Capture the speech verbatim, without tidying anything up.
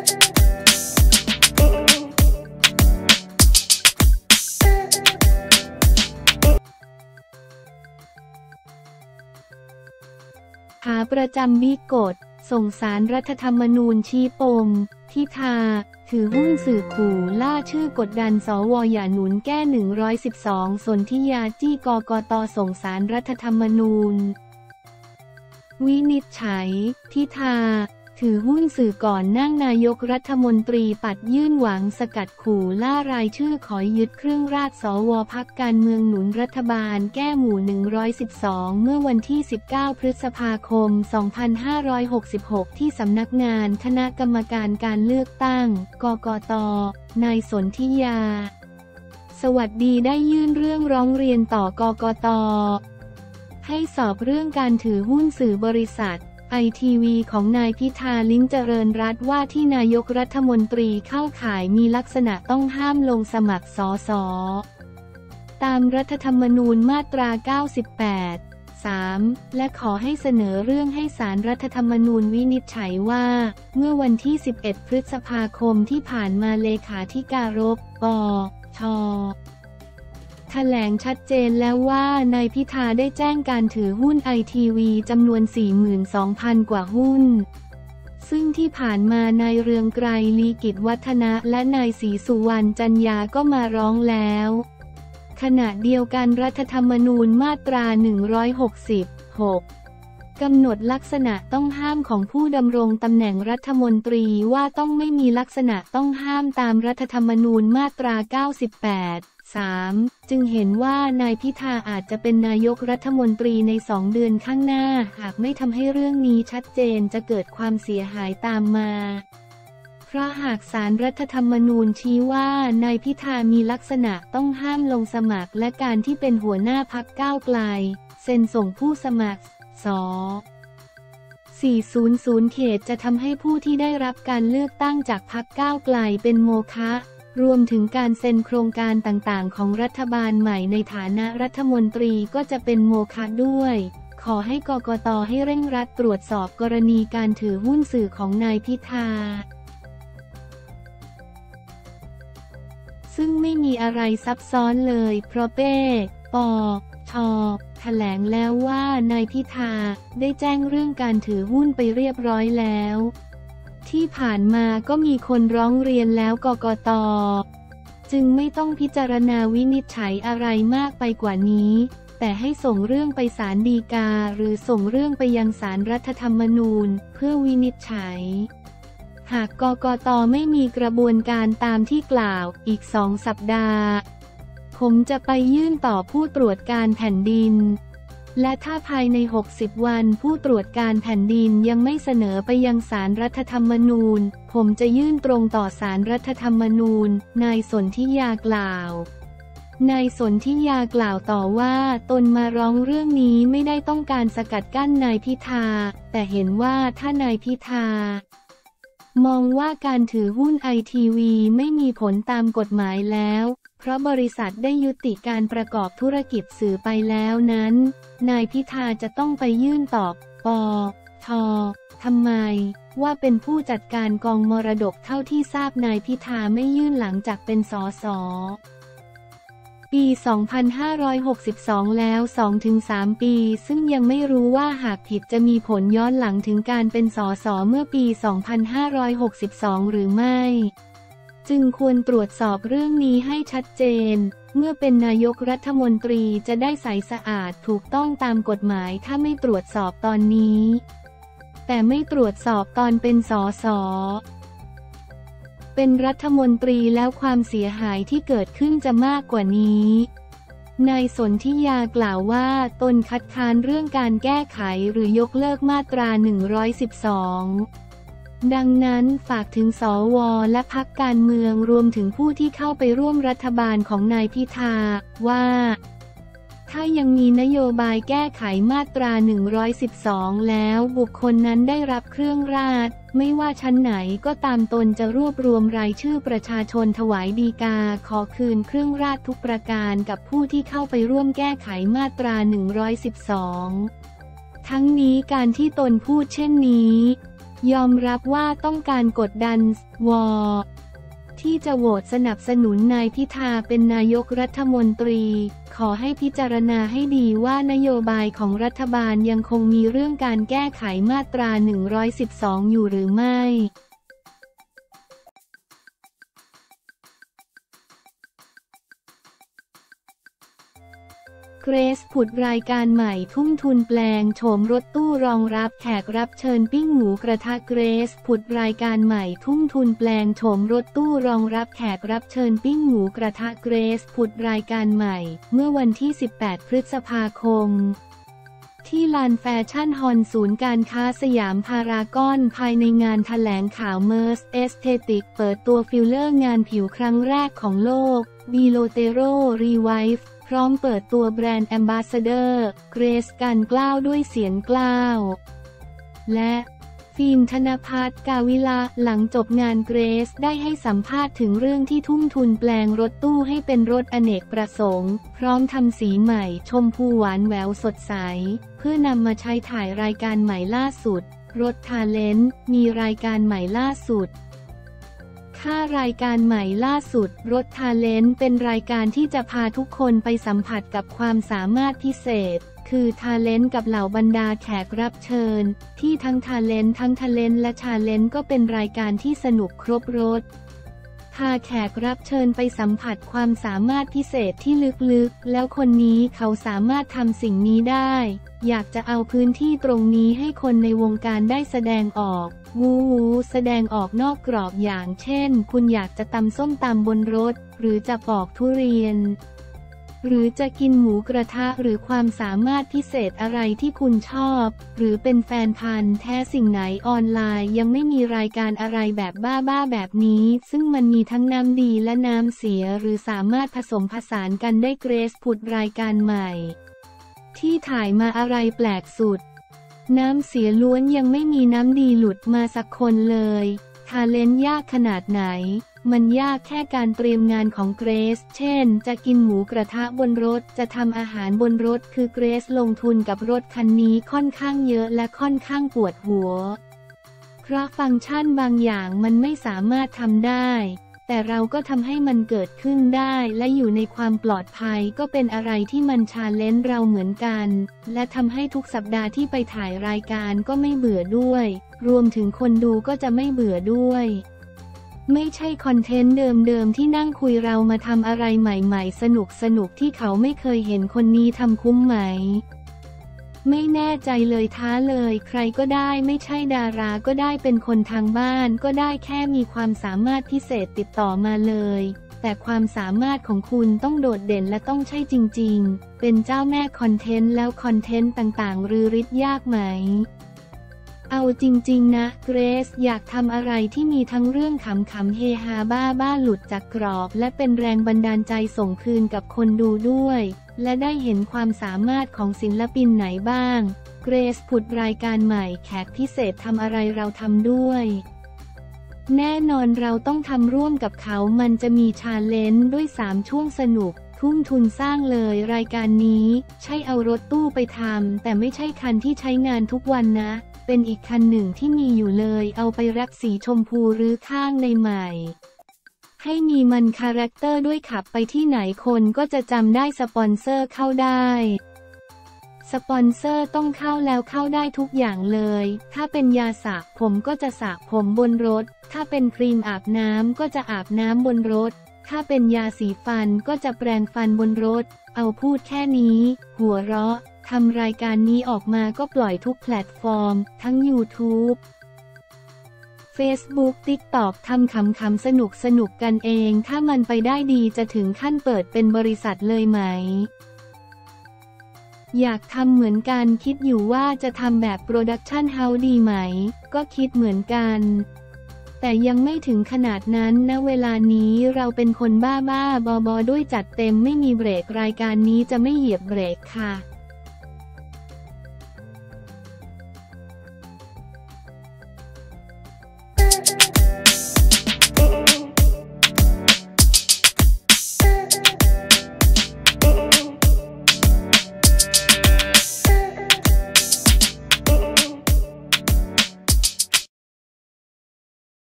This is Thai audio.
ขาประจำวิกฎส่งสารรัฐธรรมนูญชี้ปมทิธาถือหุ้นสื่อขู่ล่าชื่อกดดันสวอย่าหนุนแก้หนึ่งร้อยสิบสองสนธิยาจี้กกตส่งสารรัฐธรรมนูญวินิจฉัยทิธาถือหุ้นสื่อก่อนนั่งนายกรัฐมนตรีปัดยื่นหวังสกัดขู่ล่ารายชื่อขอยึดเครื่องราชสวพรรคการเมืองหนุนรัฐบาลแก้หมู่หนึ่งร้อยสิบสองเมื่อวันที่สิบเก้าพฤษภาคมสองพันห้าร้อยหกสิบหกที่สำนักงานคณะกรรมการการเลือกตั้งกกต.นายสนธิยาสวัสดีได้ยื่นเรื่องร้องเรียนต่อกกต.ให้สอบเรื่องการถือหุ้นสื่อบริษัทไอทีวีของนายพิธาลิ้มเจริญรัตน์ว่าที่นายกรัฐมนตรีเข้าข่ายมีลักษณะต้องห้ามลงสมัครสสตามรัฐธรรมนูญมาตราเก้าสิบแปด สาม และขอให้เสนอเรื่องให้ศาลรัฐธรรมนูญวินิจฉัยว่าเมื่อวันที่สิบเอ็ดพฤษภาคมที่ผ่านมาเลขาธิการปปช.แถลงชัดเจนแล้วว่านายพิธาได้แจ้งการถือหุ้นไอทีวีจำนวน สี่หมื่นสองพัน กว่าหุ้นซึ่งที่ผ่านมานายเรืองไกรลีกิจวัฒนะและนายศรีสุวรรณจันยาก็มาร้องแล้วขณะเดียวกันรัฐธรรมนูญมาตราหนึ่งร้อยหกสิบหกกำหนดลักษณะต้องห้ามของผู้ดำรงตำแหน่งรัฐมนตรีว่าต้องไม่มีลักษณะต้องห้ามตามรัฐธรรมนูญมาตราเก้าสิบแปดสาม จึงเห็นว่านายพิธาอาจจะเป็นนายกรัฐมนตรีในสองเดือนข้างหน้าหากไม่ทำให้เรื่องนี้ชัดเจนจะเกิดความเสียหายตามมาเพราะหากศาลรัฐธรรมนูญชี้ว่านายพิธามีลักษณะต้องห้ามลงสมัครและการที่เป็นหัวหน้าพรรคก้าวไกลเซ็นส่งผู้สมัครสสี่ร้อยเขตจะทำให้ผู้ที่ได้รับการเลือกตั้งจากพรรคก้าวไกลเป็นโมฆะรวมถึงการเซ็นโครงการต่างๆของรัฐบาลใหม่ในฐานะรัฐมนตรีก็จะเป็นโมฆะด้วยขอให้กกต.ให้เร่งรัดตรวจสอบกรณีการถือหุ้นสื่อของนายพิธาซึ่งไม่มีอะไรซับซ้อนเลยเพราะเป้ ปช.แถลงแล้วว่านายพิธาได้แจ้งเรื่องการถือหุ้นไปเรียบร้อยแล้วที่ผ่านมาก็มีคนร้องเรียนแล้วกกต.จึงไม่ต้องพิจารณาวินิจฉัยอะไรมากไปกว่านี้แต่ให้ส่งเรื่องไปศาลฎีกาหรือส่งเรื่องไปยังศาลรัฐธรรมนูญเพื่อวินิจฉัยหากกกต.ไม่มีกระบวนการตามที่กล่าวอีกสองสัปดาห์ผมจะไปยื่นต่อผู้ตรวจการแผ่นดินและถ้าภายในหกสิบวันผู้ตรวจการแผ่นดินยังไม่เสนอไปยังศาลรัฐธรรมนูญผมจะยื่นตรงต่อศาลรัฐธรรมนูญนายสนธิยากล่าวนายสนธิยากล่าวต่อว่าตนมาร้องเรื่องนี้ไม่ได้ต้องการสกัดกั้นนายพิธาแต่เห็นว่าถ้านายพิธามองว่าการถือหุ้นไอทีวีไม่มีผลตามกฎหมายแล้วเพราะบริษัทได้ยุติการประกอบธุรกิจสื่อไปแล้วนั้นนายพิธาจะต้องไปยื่นต่อปช.ทำไมว่าเป็นผู้จัดการกองมรดกเท่าที่ทราบนายพิธาไม่ยื่นหลังจากเป็นสสปี สองพันห้าร้อยหกสิบสอง แล้ว สองถึงสาม ปีซึ่งยังไม่รู้ว่าหากผิดจะมีผลย้อนหลังถึงการเป็นสสเมื่อปี สองพันห้าร้อยหกสิบสอง หรือไม่จึงควรตรวจสอบเรื่องนี้ให้ชัดเจนเมื่อเป็นนายกรัฐมนตรีจะได้ใสสะอาดถูกต้องตามกฎหมายถ้าไม่ตรวจสอบตอนนี้แต่ไม่ตรวจสอบตอนเป็นสสเป็นรัฐมนตรีแล้วความเสียหายที่เกิดขึ้นจะมากกว่านี้นายสนธิยากล่าวว่าตนคัดค้านเรื่องการแก้ไขหรือยกเลิกมาตราหนึ่งร้อยสิบสองดังนั้นฝากถึงสวและพรรคการเมืองรวมถึงผู้ที่เข้าไปร่วมรัฐบาลของนายพิธาว่าถ้ายังมีนโยบายแก้ไขมาตราหนึ่งร้อยสิบสองแล้วบุคคลนั้นได้รับเครื่องราชไม่ว่าชั้นไหนก็ตามตนจะรวบรวมรายชื่อประชาชนถวายฎีกาขอคืนเครื่องราชทุกประการกับผู้ที่เข้าไปร่วมแก้ไขมาตราหนึ่งร้อยสิบสองทั้งนี้การที่ตนพูดเช่นนี้ยอมรับว่าต้องการกดดันวที่จะโหวตสนับสนุนนายพิธาเป็นนายกรัฐมนตรีขอให้พิจารณาให้ดีว่านโยบายของรัฐบาลยังคงมีเรื่องการแก้ไขมาตราหนึ่งร้อยสิบสองอยู่หรือไม่เกรซผุดรายการใหม่ทุ่มทุนแปลงโฉมรถตู้รองรับแขกรับเชิญปิ้งหมูกระทะเกรซผุดรายการใหม่ทุ่มทุนแปลงโฉมรถตู้รองรับแขกรับเชิญปิ้งหมูกระทะเกรซผุดรายการใหม่เมื่อวันที่สิบแปดพฤษภาคมที่ลานแฟชั่นฮอลล์ศูนย์การค้าสยามพารากอนภายในงานแถลงข่าวเมอร์สเอสเธติกเปิดตัวฟิลเลอร์งานผิวครั้งแรกของโลกบีโลเตโรรีไวฟ์พร้อมเปิดตัวแบรนด์แอมบาสเดอร์เกรซการกล้าวด้วยเสียงกล้าวและฟิล์มธนภัทรกาวิลาหลังจบงานเกรซได้ให้สัมภาษณ์ถึงเรื่องที่ทุ่มทุนแปลงรถตู้ให้เป็นรถอเนกประสงค์พร้อมทำสีใหม่ชมพูหวานแหววสดใสเพื่อนำมาใช้ถ่ายรายการใหม่ล่าสุดรถทาเลนต์มีรายการใหม่ล่าสุดค่ารายการใหม่ล่าสุดรถทาเลนต์เป็นรายการที่จะพาทุกคนไปสัมผัสกับความสามารถพิเศษคือทาเลนต์กับเหล่าบรรดาแขกรับเชิญที่ทั้งทาเลนต์ทั้งทาเลนต์และชาเลนต์ก็เป็นรายการที่สนุกครบรสพาแขกรับเชิญไปสัมผัสความสามารถพิเศษที่ลึกๆแล้วคนนี้เขาสามารถทำสิ่งนี้ได้อยากจะเอาพื้นที่ตรงนี้ให้คนในวงการได้แสดงออกวูวูแสดงออกนอกกรอบอย่างเช่นคุณอยากจะตำส้มตำบนรถหรือจะปอกทุเรียนหรือจะกินหมูกระทะหรือความสามารถพิเศษอะไรที่คุณชอบหรือเป็นแฟนพันธุ์แท้สิ่งไหนออนไลน์ยังไม่มีรายการอะไรแบบบ้าๆแบบนี้ซึ่งมันมีทั้งน้ำดีและน้ำเสียหรือสามารถผสมผสานกันได้เกรซผุดรายการใหม่ที่ถ่ายมาอะไรแปลกสุดน้ำเสียล้วนยังไม่มีน้ำดีหลุดมาสักคนเลยทาเลนต์ยากขนาดไหนมันยากแค่การเตรียมงานของเกรซเช่นจะกินหมูกระทะบนรถจะทำอาหารบนรถคือเกรซลงทุนกับรถคันนี้ค่อนข้างเยอะและค่อนข้างปวดหัวเพราะฟังก์ชันบางอย่างมันไม่สามารถทำได้แต่เราก็ทำให้มันเกิดขึ้นได้และอยู่ในความปลอดภัยก็เป็นอะไรที่มันชาเลนจ์เราเหมือนกันและทำให้ทุกสัปดาห์ที่ไปถ่ายรายการก็ไม่เบื่อด้วยรวมถึงคนดูก็จะไม่เบื่อด้วยไม่ใช่คอนเทนต์เดิมๆที่นั่งคุยเรามาทำอะไรใหม่ๆสนุกๆที่เขาไม่เคยเห็นคนนี้ทำคุ้มไหมไม่แน่ใจเลยท้าเลยใครก็ได้ไม่ใช่ดาราก็ได้เป็นคนทางบ้านก็ได้แค่มีความสามารถพิเศษติดต่อมาเลยแต่ความสามารถของคุณต้องโดดเด่นและต้องใช่จริงๆเป็นเจ้าแม่คอนเทนต์แล้วคอนเทนต์ต่างๆรือฤทธิ์ยากไหมเอาจริงๆนะเกรซอยากทำอะไรที่มีทั้งเรื่องขำๆเฮฮาบ้าบ้าหลุดจากกรอบและเป็นแรงบันดาลใจส่งคืนกับคนดูด้วยและได้เห็นความสามารถของศิลปินไหนบ้างเกรซผุดรายการใหม่แขกพิเศษทำอะไรเราทำด้วยแน่นอนเราต้องทำร่วมกับเขามันจะมีชาเลนจ์ด้วยสามช่วงสนุกทุ่มทุนสร้างเลยรายการนี้ใช่เอารถตู้ไปทำแต่ไม่ใช่คันที่ใช้งานทุกวันนะเป็นอีกคันหนึ่งที่มีอยู่เลยเอาไปแรปสีชมพูหรือข้างในใหม่ให้มีมันคาแรคเตอร์ด้วยขับไปที่ไหนคนก็จะจำได้สปอนเซอร์เข้าได้สปอนเซอร์ต้องเข้าแล้วเข้าได้ทุกอย่างเลยถ้าเป็นยาสระผมก็จะสระผมบนรถถ้าเป็นครีมอาบน้ำก็จะอาบน้ำบนรถถ้าเป็นยาสีฟันก็จะแปรงฟันบนรถเอาพูดแค่นี้หัวเราะทำรายการนี้ออกมาก็ปล่อยทุกแพลตฟอร์มทั้ง YouTube Facebook TikTok ทำขำๆสนุกสนุกกันเองถ้ามันไปได้ดีจะถึงขั้นเปิดเป็นบริษัทเลยไหมอยากทำเหมือนกันคิดอยู่ว่าจะทำแบบโปรดักชันเฮาส์ดีไหมก็คิดเหมือนกันแต่ยังไม่ถึงขนาดนั้นนะเวลานี้เราเป็นคนบ้าๆบอๆด้วยจัดเต็มไม่มีเบรกรายการนี้จะไม่เหยียบเบรกค่ะ